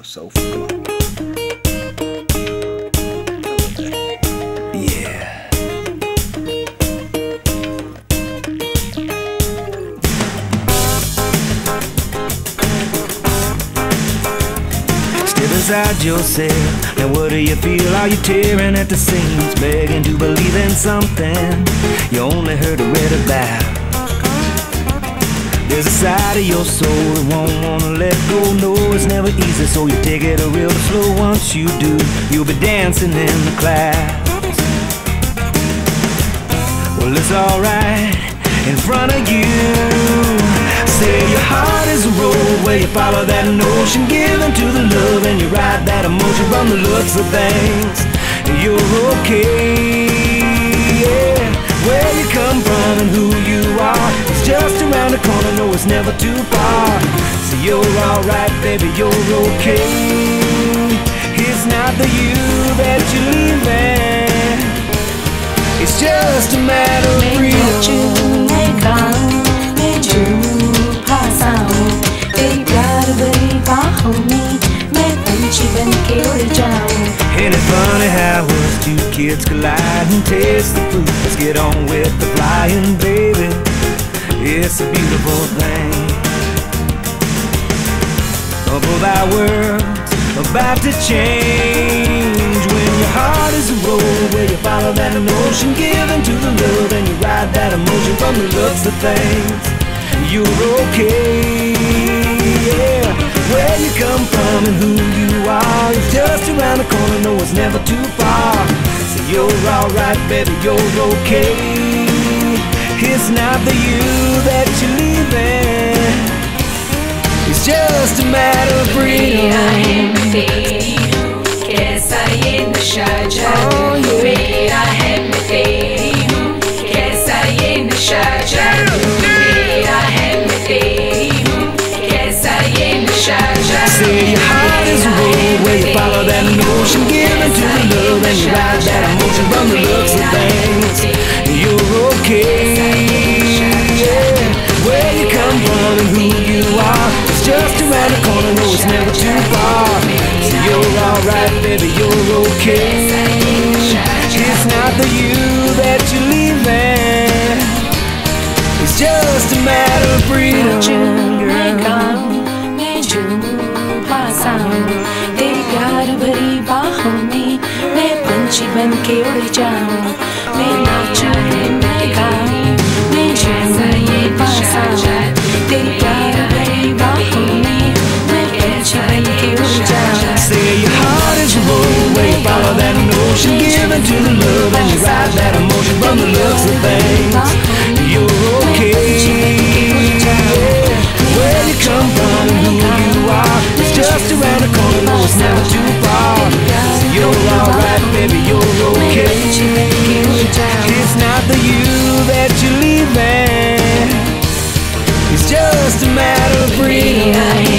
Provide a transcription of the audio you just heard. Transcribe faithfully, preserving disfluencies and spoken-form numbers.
Sophie. Come on. Yeah. Step inside yourself. Now what do you feel? Are you tearing at the seams, begging to believe in something you only heard or read about? There's a side of your soul that won't wanna let go. No, it's never easy, so you take it a real slow. Once you do, you'll be dancing in the clouds. Well, it's alright in front of you. Say your heart is a road where you follow that notion, giving to the love and you ride that emotion. From the looks of things, you're okay. Yeah. Where you come from and who you are, it's just around the corner, no, it's never too far. So you're alright, baby, you're okay. It's not the you that you're leaving, it's just a matter of freedom. Ain't it funny how us two kids collide and taste the fruit? Let's get on with the flying, baby. It's a beautiful thing. Oh, both our worlds about to change. When your heart is a road where you follow that emotion, giving to the love and you ride that emotion. From the looks of things, you're okay. Yeah. Where you come from and who you are, it's just around the corner, no, it's never too far. So you're alright, baby, you're okay. It's not the you that you're leaving, it's just a matter of freedom. Say your heart is a road where you follow that emotion, giving to the love and you ride that emotion. From the looks of things, you're okay. Yeah. Where you come from and who you are, it's just around the corner, no, it's never too far. So you're alright, baby, you're okay. It's not the you that you're leaving, it's just a matter of freedom, girl. तेरी प्यार भरी बाहों में मैं पंछी बन के उड़ जाऊं। मैं नाचूं, मैं गाऊं, मैं झूमूं, ये पास आऊं। तेरी प्यार भरी बाहों में मैं पंछी बन के उड़ जाऊं। Say your heart is a road where you follow that notion, giving to the love and you ride that emotion. From the looks of things, you're okay. Where you come from and who you are, it's just around the corner, no, it's never too far. So you're alright, baby, you're okay. It's not the you that you're leaving, it's just a matter of freedom.